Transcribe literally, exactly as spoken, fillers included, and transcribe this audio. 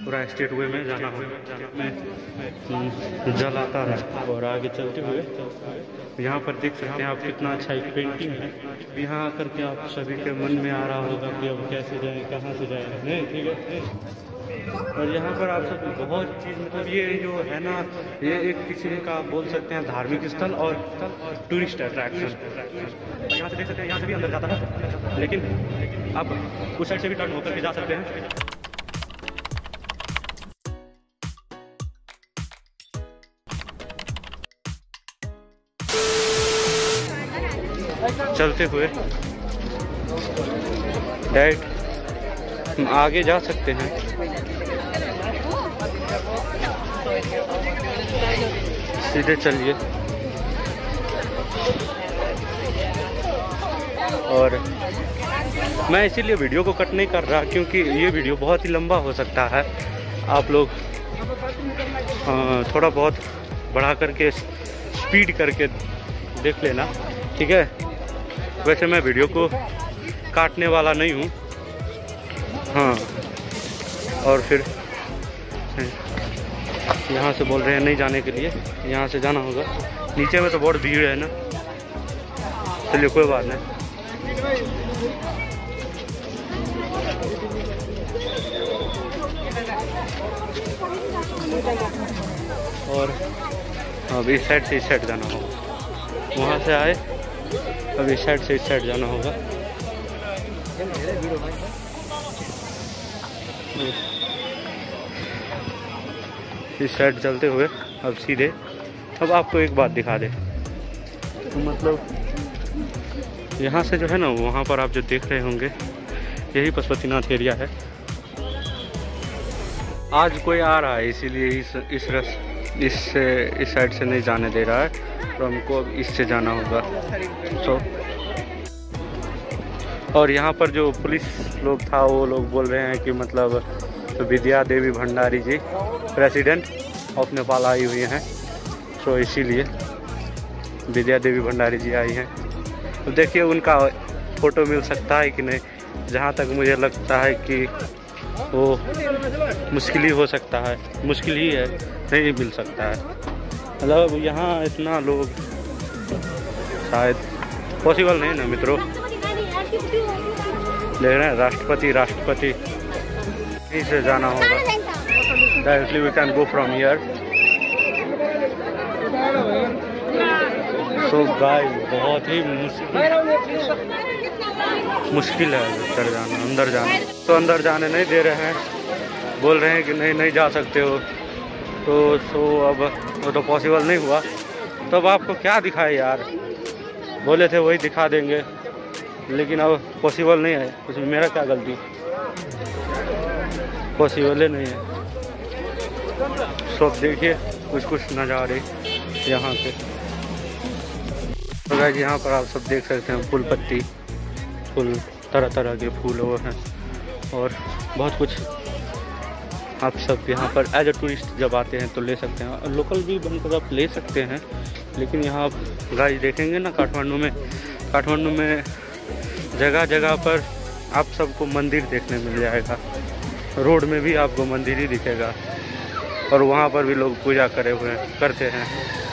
पूरा स्टेट वे में जाना होगा, में जल आता है। और आगे चलते हुए यहाँ पर देख सकते हैं आप कितना अच्छा एक पेंटिंग है। यहाँ आकर के आप सभी के मन में आ रहा होगा कि अब कैसे जाएं, कहाँ से जाएं, नहीं ठीक है। और यहाँ पर आप सब बहुत चीज़, मतलब ये जो है ना, ये एक किसी का आप बोल सकते हैं धार्मिक स्थल और टूरिस्ट अट्रैक्शन। यहाँ से देख सकते हैं, यहाँ से भी अंदर जाता है, लेकिन आप उस साइड से भी टर्न होकर के जा सकते हैं। चलते हुए डायरेक्ट हम आगे जा सकते हैं। सीधे चलिए। और मैं इसीलिए वीडियो को कट नहीं कर रहा क्योंकि ये वीडियो बहुत ही लंबा हो सकता है। आप लोग थोड़ा बहुत बढ़ा करके स्पीड करके देख लेना, ठीक है। वैसे मैं वीडियो को काटने वाला नहीं हूँ, हाँ। और फिर यहाँ से बोल रहे हैं नहीं जाने के लिए, यहाँ से जाना होगा। नीचे में तो बहुत भीड़ है ना, चलिए कोई बात नहीं। और अब इस साइड से इस साइड जाना होगा, वहाँ से आए अब इस साइड से इस साइड जाना होगा। इस साइड चलते हुए अब सीधे, अब आपको एक बात दिखा दे, तो मतलब यहाँ से जो है ना, वहाँ पर आप जो देख रहे होंगे यही पशुपतिनाथ एरिया है। आज कोई आ रहा है इसीलिए इस इस रस इस इस साइड से नहीं जाने दे रहा है, तो हमको अब इससे जाना होगा। सो और यहाँ पर जो पुलिस लोग था वो लोग बोल रहे हैं कि मतलब तो विद्या देवी भंडारी जी प्रेसिडेंट ऑफ नेपाल आई हुई हैं, तो इसीलिए विद्या देवी भंडारी जी आई हैं। तो देखिए उनका फ़ोटो मिल सकता है कि नहीं। जहाँ तक मुझे लगता है कि वो मुश्किल ही हो सकता है, मुश्किल ही है, नहीं मिल सकता है। मतलब यहाँ इतना लोग शायद पॉसिबल नहीं ना मित्रों। देख रहे हैं राष्ट्रपति राष्ट्रपति यहीं से जाना होगा। Directly we can go from here. So guys बहुत ही मुश्किल मुश्किल है अंदर जाना अंदर जाना तो अंदर जाने नहीं दे रहे हैं, बोल रहे हैं कि नहीं नहीं जा सकते हो। तो सो अब वो तो पॉसिबल नहीं हुआ, तो अब आपको क्या दिखाए यार, बोले थे वही दिखा देंगे, लेकिन अब पॉसिबल नहीं है। उसमें मेरा क्या गलती, पॉसिबल ही नहीं है। सब देखिए कुछ कुछ नज़ारे यहाँ पे। तो गाइस यहाँ पर आप सब देख सकते हैं फूल पत्ती, फूल तरह तरह के फूल वो हैं और बहुत कुछ। आप सब यहाँ पर एज अ टूरिस्ट जब आते हैं तो ले सकते हैं, लोकल भी बनकर आप ले सकते हैं। लेकिन यहाँ आप गाइस देखेंगे ना, काठमांडू में काठमांडू में जगह जगह पर आप सबको मंदिर देखने मिल जाएगा। रोड में भी आपको मंदिर ही दिखेगा और वहाँ पर भी लोग पूजा करे हुए करते हैं।